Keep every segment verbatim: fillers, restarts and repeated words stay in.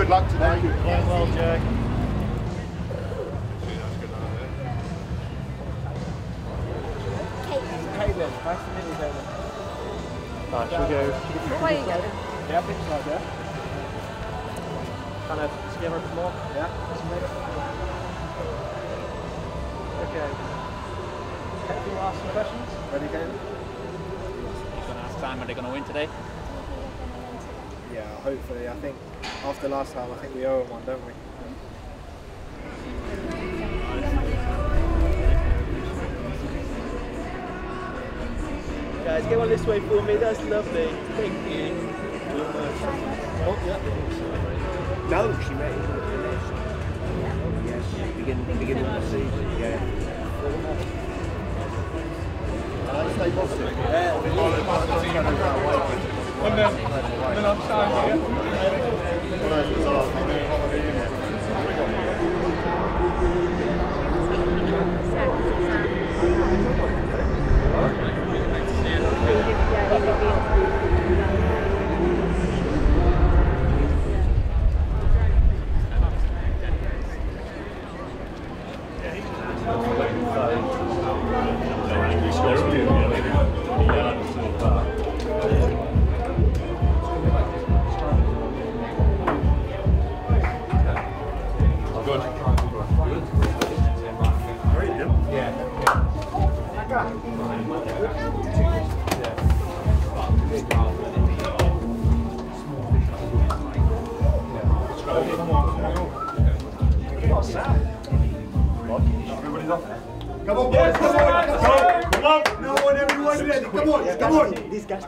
Good luck today. Playing well, Jack. Caitlin, nice to meet you, Caitlin. Right, should we go? Away you go. Yeah, pitch side, yeah. Kind of skimmer a bit more? Yeah. Okay. Caitlin, will ask some questions. Ready, Caitlin? You're going to ask time, are they going to win today? Yeah, hopefully. I think after last time, I think we owe them one, don't we? Guys, get one this way for me, that's lovely. Thank you. Oh, yeah. No, she made it. Yes, beginning, beginning of the season, yeah. Stay positive. And then, then I'm starting Come on, boys, come on, come on, come on. No one, everyone's ready. Come on, come on. These guys.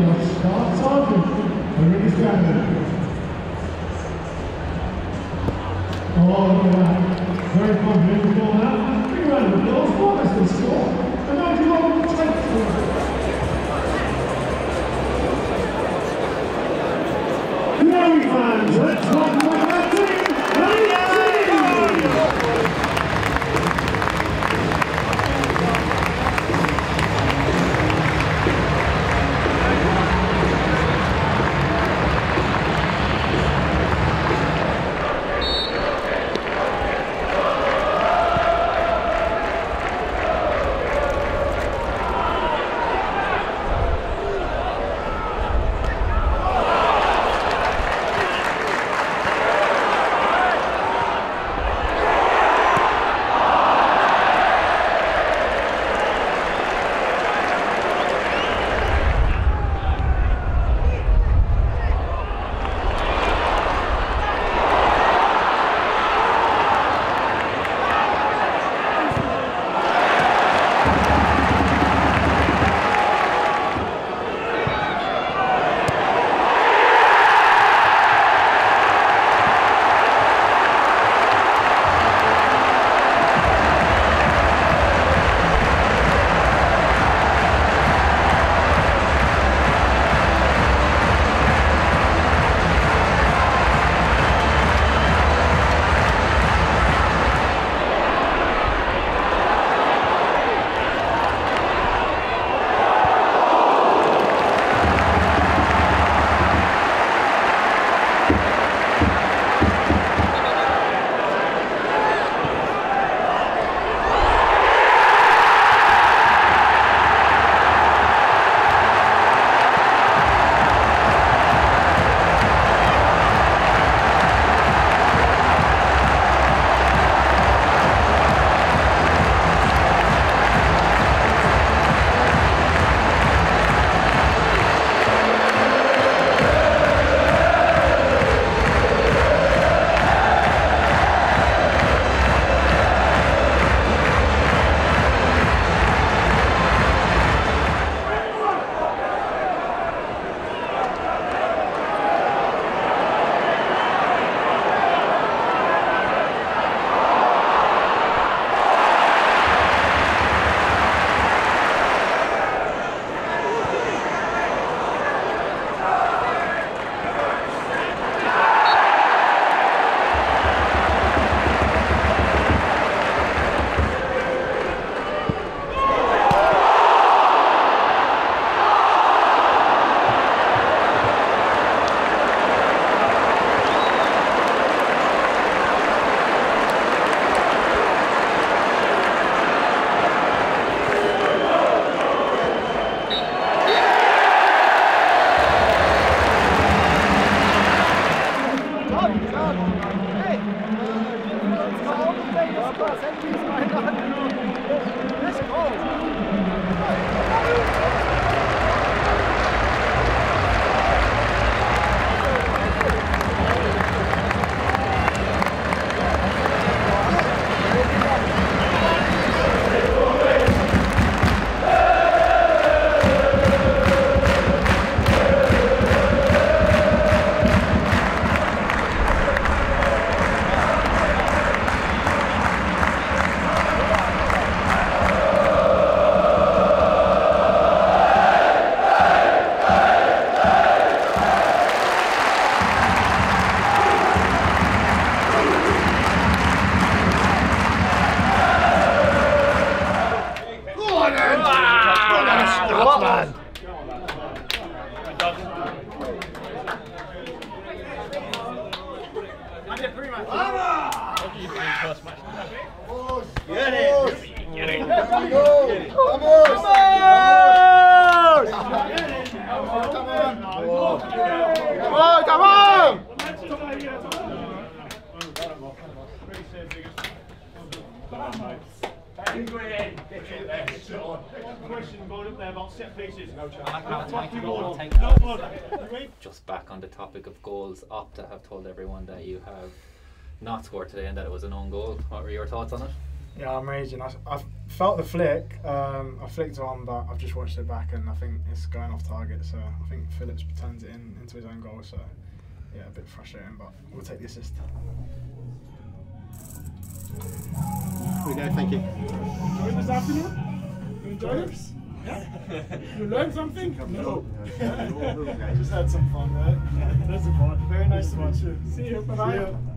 Scott Sargent, already standing. Oh, look at that. Very confident ball now. Big round of applause. What is the score? A ninety-one tenth. Glory fans, let's welcome our team, Just back on the topic of goals, Opta have told everyone that you have not scored today and that it was an own goal. What were your thoughts on it? Yeah, I'm raging. I, I felt the flick. Um, I flicked on, but I've just watched it back, and I think it's going off target. So I think Phillips turns it in into his own goal. So yeah, a bit frustrating, but we'll take the assist. Here we go. Thank you. Enjoyed this afternoon? You enjoyed it? Yeah? You learned something? No. Just had some fun, right? Yeah, that's fun. Very nice to meet you. See you. Bye-bye.